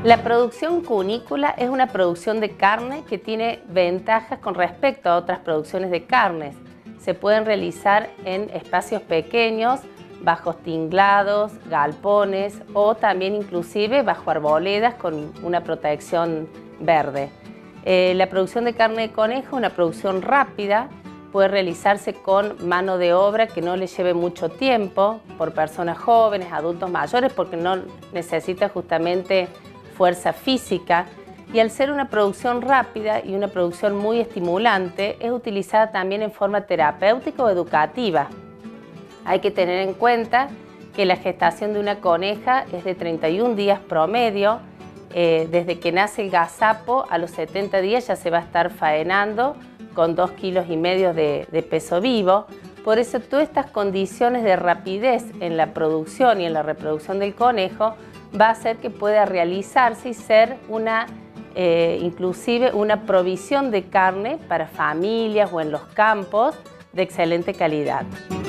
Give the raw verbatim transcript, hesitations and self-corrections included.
La producción cunícola es una producción de carne que tiene ventajas con respecto a otras producciones de carnes. Se pueden realizar en espacios pequeños, bajo tinglados, galpones o también inclusive bajo arboledas con una protección verde. Eh, la producción de carne de conejo es una producción rápida, puede realizarse con mano de obra que no le lleve mucho tiempo, por personas jóvenes, adultos mayores, porque no necesita justamente fuerza física, y al ser una producción rápida y una producción muy estimulante, es utilizada también en forma terapéutica o educativa. Hay que tener en cuenta que la gestación de una coneja es de treinta y un días promedio. Eh, desde que nace el gazapo a los setenta días ya se va a estar faenando con dos kilos y medio de, de peso vivo. Por eso todas estas condiciones de rapidez en la producción y en la reproducción del conejo va a hacer que pueda realizarse y ser una, eh, inclusive una provisión de carne para familias o en los campos de excelente calidad.